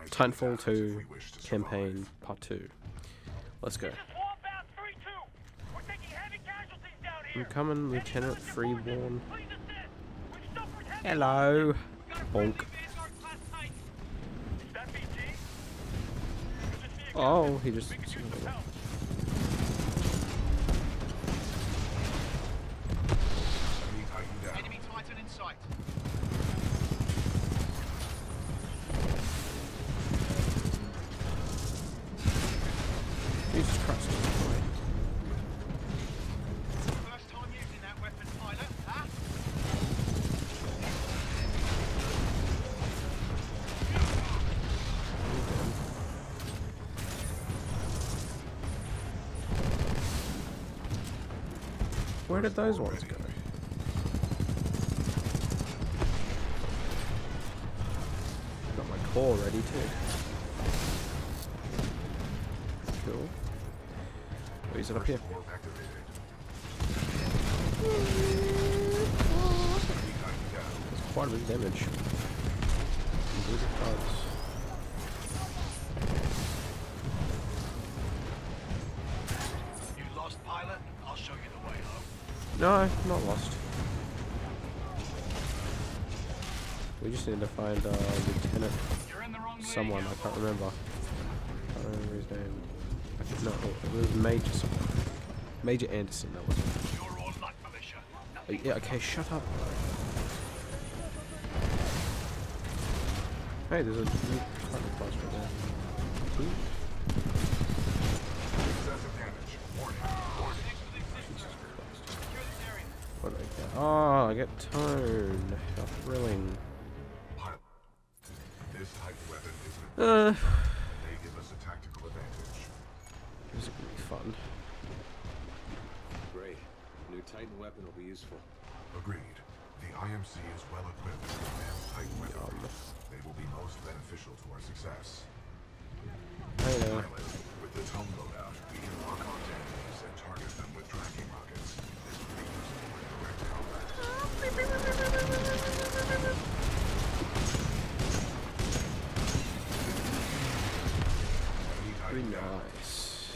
Titanfall 2 campaign part 2. Let's go. I'm coming, Lieutenant Freeborn. Hello. Bonk. Oh, he just... Enemy Titan in sight. Jesus Christ. First time using that weapon, pilot, huh? Where did those ones go? Got my core ready too. Cool. Oh, is it up here? That's quite a bit of damage. Indeed it does. You lost, pilot? I'll show you the way home. No, not lost. We just need to find Lieutenant You're in the wrong someone, way, I can't remember. I can't remember his name. No, it was Major someone. Major Anderson, that was it. You're all luck, militia. Oh, yeah, okay, shut up. Hey, there's a new carpet class right there. Ooh. What do I get? Oh, I get tone. How thrilling. This type of weapon isn't. They They give us a tactical advantage. This is gonna be fun. Great. New Titan weapon will be useful. Agreed. The IMC is well equipped with advanced Titan weaponry. They will be most beneficial to our success. Hey there. Pilot, with the tone loadout, we can lock on to enemies and target them with tracking rockets. This will be useful in direct combat. Very nice.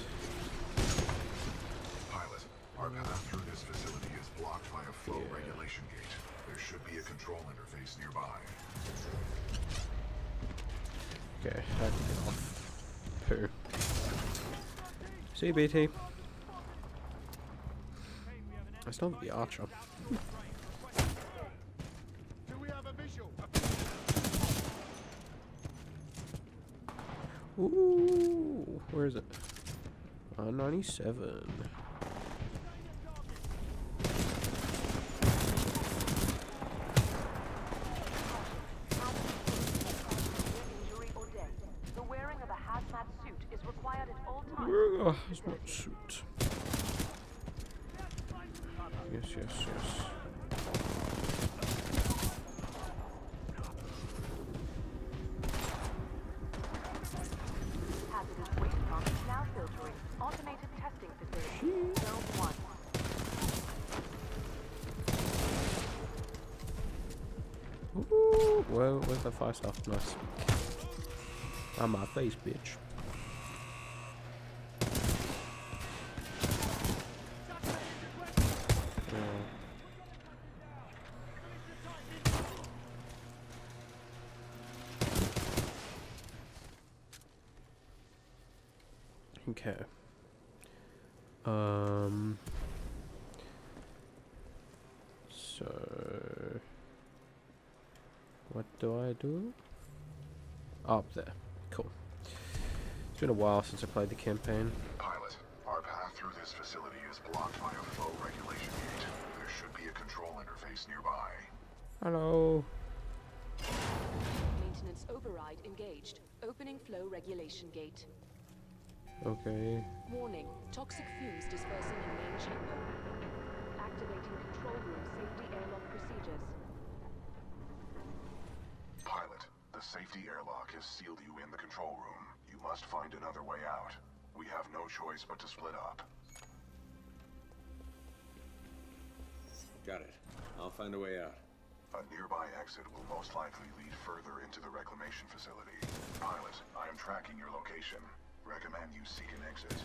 Pilot, our path through this facility is blocked by a flow regulation gate. There should be a control interface nearby. Okay, how to get off. Poo. See you, BT. I still have the Archer. Do we have a visual? Ooh, where is it? 97. Injury or death. The wearing of a hazmat suit is required at all times. Wearing a hazmat suit. Yes, yes, yes. Hazardous waste pump now filtering. Automated testing facility. Zone 1. Ooh, well, where's the fire stuff? Nice. On my face, bitch. Okay. So what do I do? Oh, up there. Cool. It's been a while since I played the campaign. Pilot, our path through this facility is blocked by a flow regulation gate. There should be a control interface nearby. Hello. Maintenance override engaged. Opening flow regulation gate. Okay. Warning. Toxic fumes dispersing in main chamber. Activating control room safety airlock procedures. Pilot, the safety airlock has sealed you in the control room. You must find another way out. We have no choice but to split up. Got it. I'll find a way out. A nearby exit will most likely lead further into the reclamation facility. Pilot, tracking your location. Recommend you seek an exit.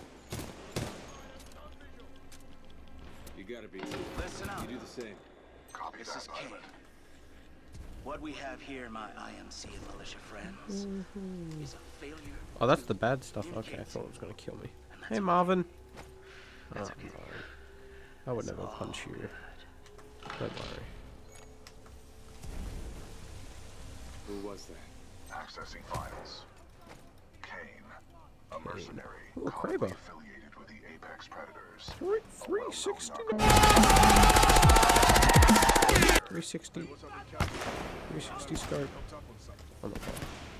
You gotta be. Listen up. You do the same. Copy This that, is Kane. pilot. What we have here, my IMC and militia friends, is a failure. Oh, that's the bad stuff. Okay, I thought it was gonna kill me. Hey, Marvin. That's Oh, okay. no. I would It's never all punch you. good. Don't worry. Who was that? Accessing files. Kane, a mercenary, Ooh, currently Kraber. affiliated with the Apex Predators. 360. 360. 360 scope. Oh my god.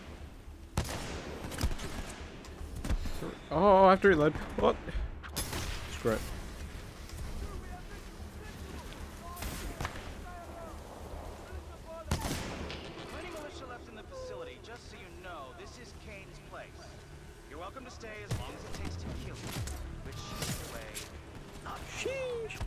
Oh, I have to reload. What? Screw it. Plenty militia left in the facility. Just so you know, this is Kane's place. You're welcome to stay as long as it takes to kill you. Which, anyway, not Sheesh.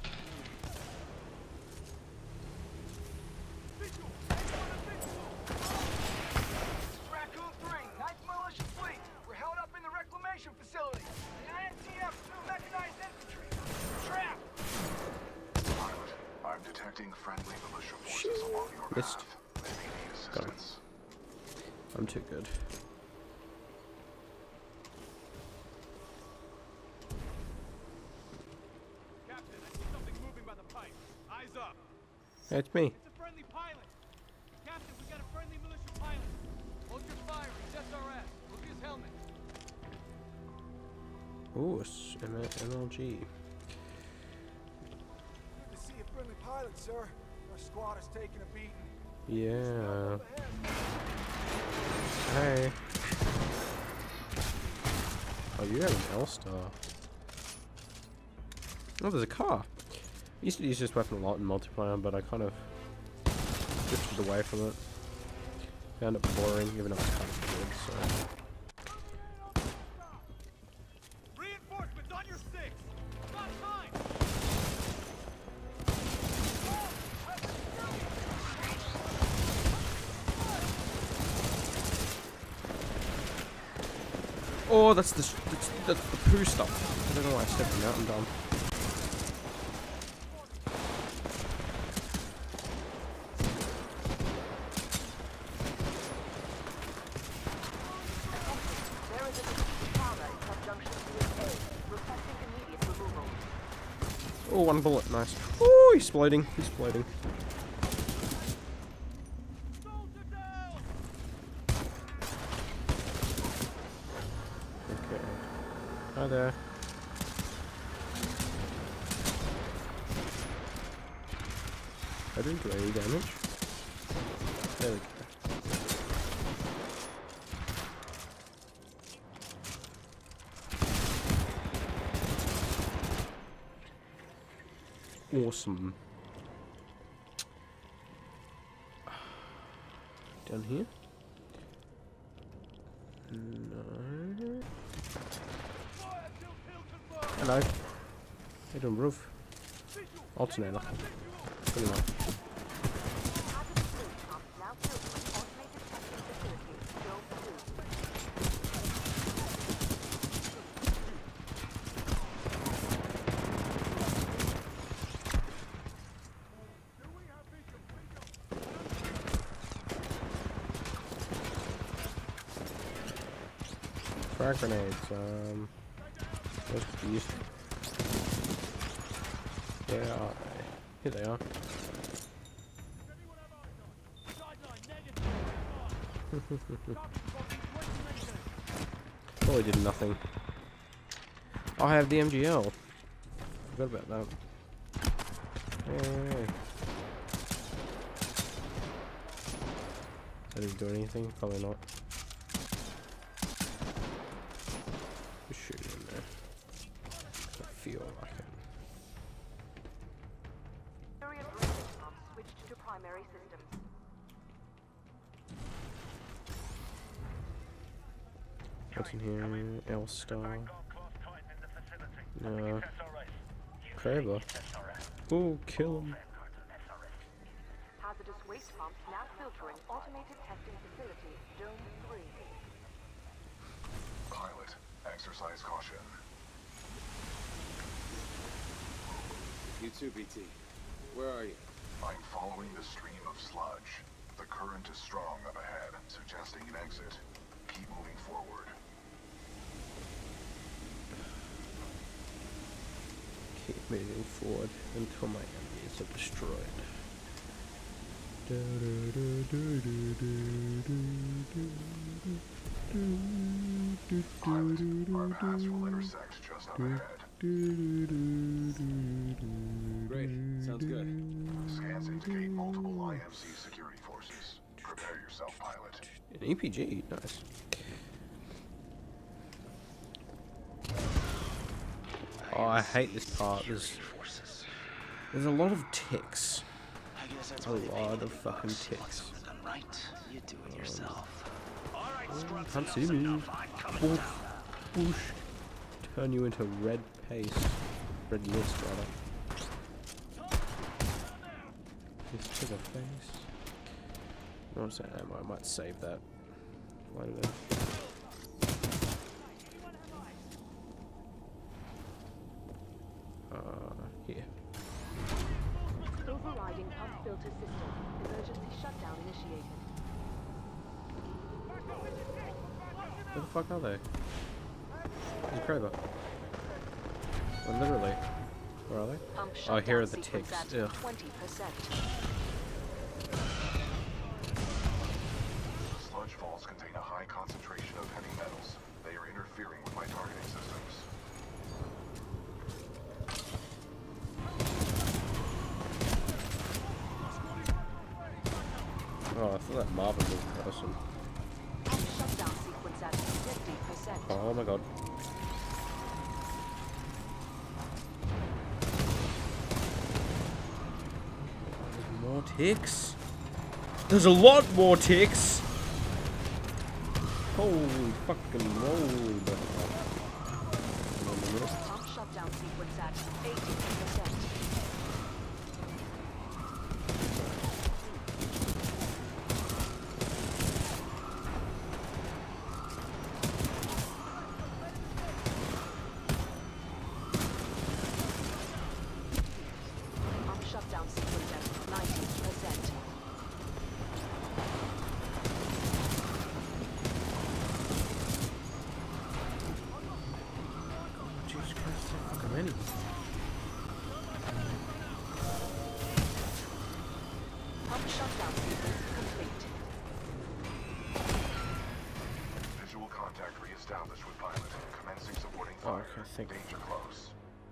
Raccoon 3, 9th Militia Fleet. We're held up in the reclamation facility. The INTF mechanized infantry. Trapped. Pilot, I'm detecting friendly militia forces along your Missed. path. They may need Got him. assistance. I'm too good. Captain, I see something moving by the pipe. Eyes up. Hey, it's me. It's a friendly pilot. Captain, we got a friendly militia pilot. Hold your fire. He's SRS. Look at his helmet. Ooh, it's MLG. Good to see a friendly pilot, sir. Our squad is taking a beating. Yeah. Hey. Oh, you have an L-Star. Oh, there's a car. I used to use this weapon a lot in multiplayer, but I kind of drifted away from it. Found it boring, even though it's kind of good, so... Reinforcements on your 6. Not time. Oh, that's the poo stuff. I don't know why I stepped in that. I'm dumb. There is a deceased father in conjunction with A, requesting immediate removal. Oh, one bullet. Nice. Oh, he's exploding. He's exploding. Okay. Hi there. I didn't do any damage. There we go. Awesome. Down here? No. Hello. Hey, doing roof. Alternator. Pretty much. Hazardous waste pump now filtering automated testing facility, Dome 2. Frag grenades, where's these? Where are they? Here they are. Probably did nothing. Oh, I have the MGL. Forgot about that. Hey. Did it do anything? Probably not. Just shoot it in there. I feel like it. Area drainage pump switched to primary systems. What's in here? L-Star. No. Kraber. Ooh, kill him. Hazardous waste pump now filtering automated testing facility, Dome 3. too, BT. Where are you? I'm following the stream of sludge. The current is strong up ahead, suggesting an exit. Keep moving forward. Keep moving forward until my enemies are destroyed. Pilot, our paths will intersect just up ahead. Great. Sounds good. Scans indicate multiple IMC security forces. Prepare yourself, pilot. An EPG, nice. Oh, I hate this part. There's a lot of ticks. A lot of fucking ticks. You do it yourself. Can't see me. Woof, whoosh. Turn you into red paste. Red mist, rather. Just to the face. What's that ammo? I might save that. Why did I? Here. Overriding pump filter system. Emergency shutdown initiated. Where the fuck are they? There's a Kraber. Well, literally. Where are they? Pump Oh, here are shutdown the sequence ticks. at Ugh. 20%. Sludge falls contain a high concentration of heavy metals. They are interfering with my targeting systems. Oh, I thought that Marvin was a person. Pump shutdown sequence at 50%. Oh my god. There's more ticks. There's a lot more ticks. Holy fucking load. Pump shutdown sequence at 80%. Pump shutdown sequence at 90%. Jesus Christ, so fucking many. Pump shutdown sequence complete. Visual contact re-established with pilot. Commencing supporting Oh, fire. okay, thank you. Danger close.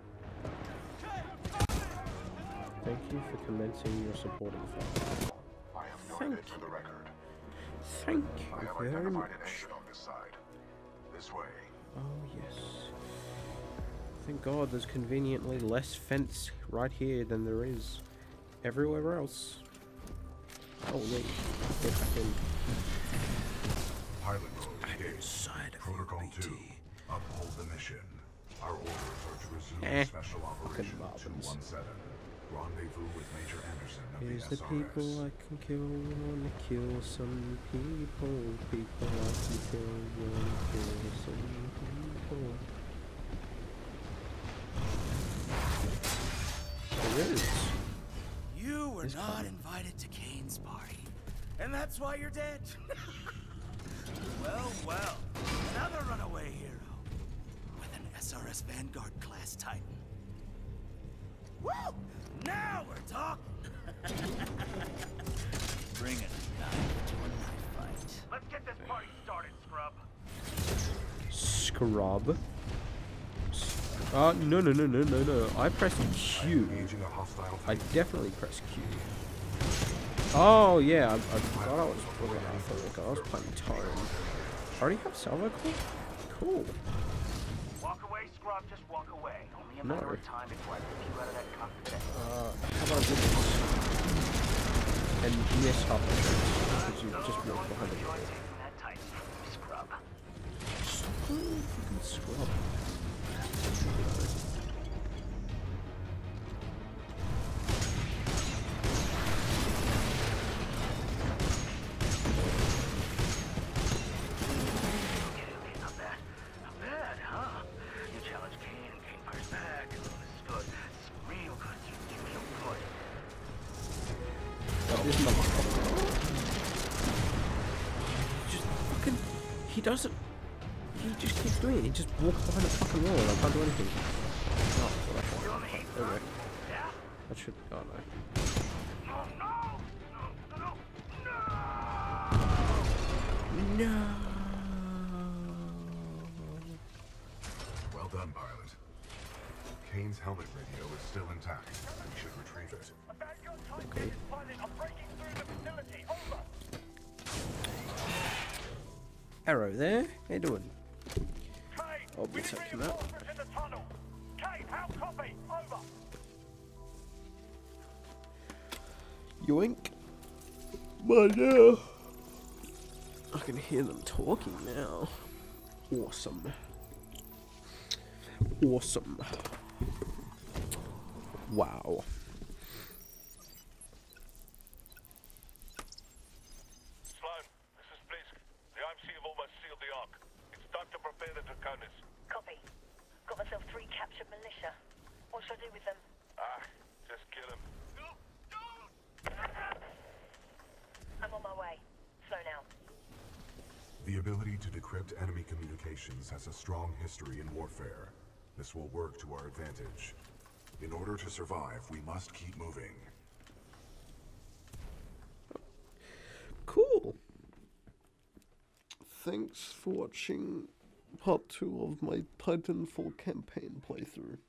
Thank you for commencing your supporting fire. I have Thank noted it for the record. Thank I you have very identified much. an exit on this side. This way. Oh, yes. Thank God there's conveniently less fence right here than there is everywhere else. Oh, yeah. Get back in. Pilot mode engaged. Inside of Protocol BT. 2. Uphold the mission. Our orders are to resume Eh, special operation Marvins. 217. Rendezvous with Major Anderson of Here's the the SRS. people I can kill, wanna kill some people. People I can kill, wanna kill some people. There is. You were It's not fine. invited to Kane's party, and that's why you're dead. Well, another runaway hero with an SRS Vanguard class Titan. Woo! Now we're talking. Bring it to a knife fight. Let's get this party started, scrub. Scrub. No. I pressed Q. Engaging a hostile I definitely pressed Q. Oh, yeah. I thought I was I was playing Tone. I already have salvo core? Cool. Walk away, scrub, just walk away. Only a No. matter of time before I put you out of that cockpit. How about I do this? And miss half the shots, because you just walked behind Enjoy it. taking that tight, scrub. Fucking scrub. Okay, not bad. Not bad, huh? You challenge Kane and Kane fires back. This is good. This is real good. he doesn't. He just keeps doing it. He just walks behind the fucking wall and I can't do anything. Oh, well, that's fine. There we go. That should. Oh no. No. Well done, pilot. Kane's helmet radio is still intact. We should retrieve it. Okay. Arrow there. How you doing? Oh, we'll take him out. Yoink. But yeah. I can hear them talking now. Awesome. Awesome. Wow. Sloan, this is Blisk. The IMC have almost sealed the Ark. It's time to prepare the Draconis. Copy. Got myself 3 captured militia. What should I do with them? Just kill them. I'm on my way. Slow now. The ability to decrypt enemy communications has a strong history in warfare. This will work to our advantage. In order to survive, we must keep moving. Cool. Thanks for watching part 2 of my Titanfall campaign playthrough.